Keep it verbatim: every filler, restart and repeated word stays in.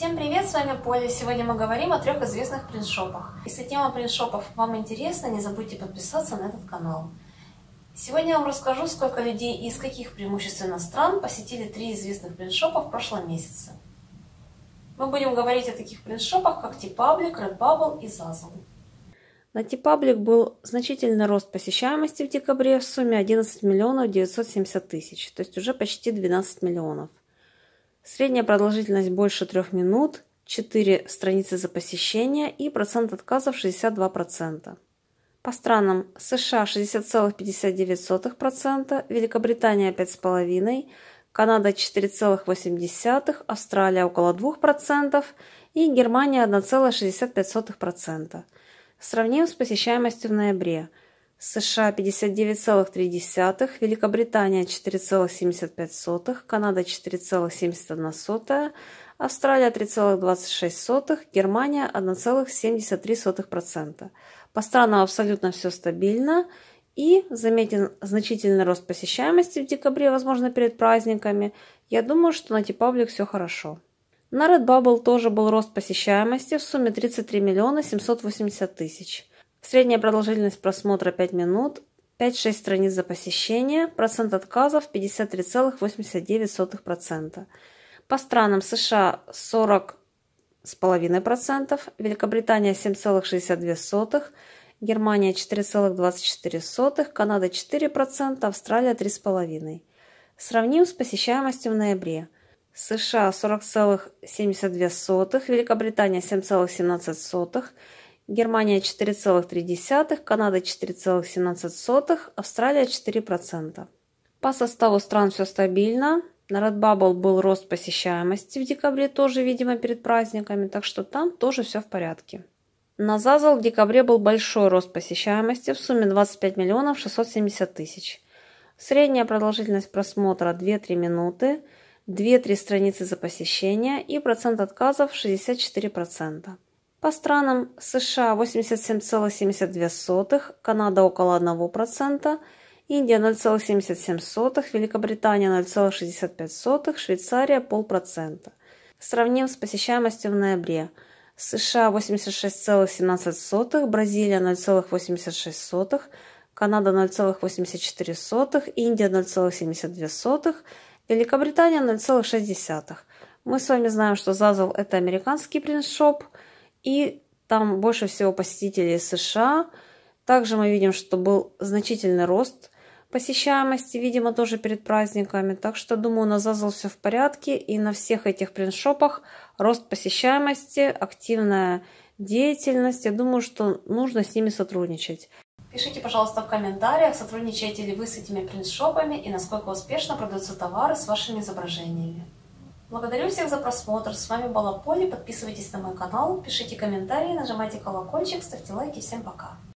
Всем привет, с вами Поля. Сегодня мы говорим о трех известных принтшопах. Если тема принтшопов вам интересна, не забудьте подписаться на этот канал. Сегодня я вам расскажу, сколько людей и из каких преимущественно стран посетили три известных принтшопа в прошлом месяце. Мы будем говорить о таких принтшопах, как T-Public, Redbubble и Zazzle. На T-Public был значительный рост посещаемости в декабре в сумме одиннадцать миллионов девятьсот семьдесят тысяч, то есть уже почти двенадцать миллионов. Средняя продолжительность больше трех минут, четыре страницы за посещение и процент отказов шестьдесят два процента. По странам: США шестьдесят целых пятьдесят девять сотых процента, Великобритания пять целых пять десятых процента, Канада четыре целых восемь десятых процента, Австралия около двух процентов и Германия одна целая шестьдесят пять сотых процента. Сравним с посещаемостью в ноябре. США пятьдесят девять целых три десятых процента, Великобритания четыре целых семьдесят пять сотых процента, Канада четыре целых семьдесят одна сотая процента, Австралия три целых двадцать шесть сотых процента, Германия одна целая семьдесят три сотых процента. По странам абсолютно все стабильно и заметен значительный рост посещаемости в декабре, возможно, перед праздниками. Я думаю, что на T-Public все хорошо. На Redbubble тоже был рост посещаемости в сумме тридцать три миллиона семьсот восемьдесят тысяч. Средняя продолжительность просмотра пять минут, пять-шесть страниц за посещение, процент отказов пятьдесят три целых восемьдесят девять сотых процента. По странам: США сорок целых пять десятых процента, Великобритания семь целых шестьдесят две сотых процента, Германия четыре целых двадцать четыре сотых процента, Канада четыре процента, Австралия три целых пять десятых процента. Сравним с посещаемостью в ноябре. США сорок целых семьдесят две сотых процента, Великобритания семь целых семнадцать сотых процента, Германия четыре целых три десятых процента, Канада четыре целых семнадцать сотых процента, Австралия четыре процента. По составу стран все стабильно. На Redbubble был рост посещаемости в декабре, тоже, видимо, перед праздниками, так что там тоже все в порядке. На Zazzle в декабре был большой рост посещаемости в сумме двадцать пять миллионов шестьсот семьдесят тысяч. Средняя продолжительность просмотра две-три минуты, две-три страницы за посещение и процент отказов шестьдесят четыре процента. По странам: США восемьдесят семь целых семьдесят две сотых процента, Канада около одного процента, Индия ноль целых семьдесят семь сотых процента, Великобритания ноль целых шестьдесят пять сотых процента, Швейцария полпроцента. Сравним с посещаемостью в ноябре. США восемьдесят шесть целых семнадцать сотых процента, Бразилия ноль целых восемьдесят шесть сотых процента, Канада ноль целых восемьдесят четыре сотых процента, Индия ноль целых семьдесят две сотых процента, Великобритания ноль целых шесть десятых процента. Мы с вами знаем, что Zazzle — это американский принтшоп, и там больше всего посетителей из США. Также мы видим, что был значительный рост посещаемости, видимо, тоже перед праздниками. Так что, думаю, на Zazzle все в порядке. И на всех этих принтшопах рост посещаемости, активная деятельность. Я думаю, что нужно с ними сотрудничать. Пишите, пожалуйста, в комментариях, сотрудничаете ли вы с этими принтшопами и насколько успешно продаются товары с вашими изображениями. Благодарю всех за просмотр. С вами была Поля. Подписывайтесь на мой канал, пишите комментарии, нажимайте колокольчик, ставьте лайки. Всем пока!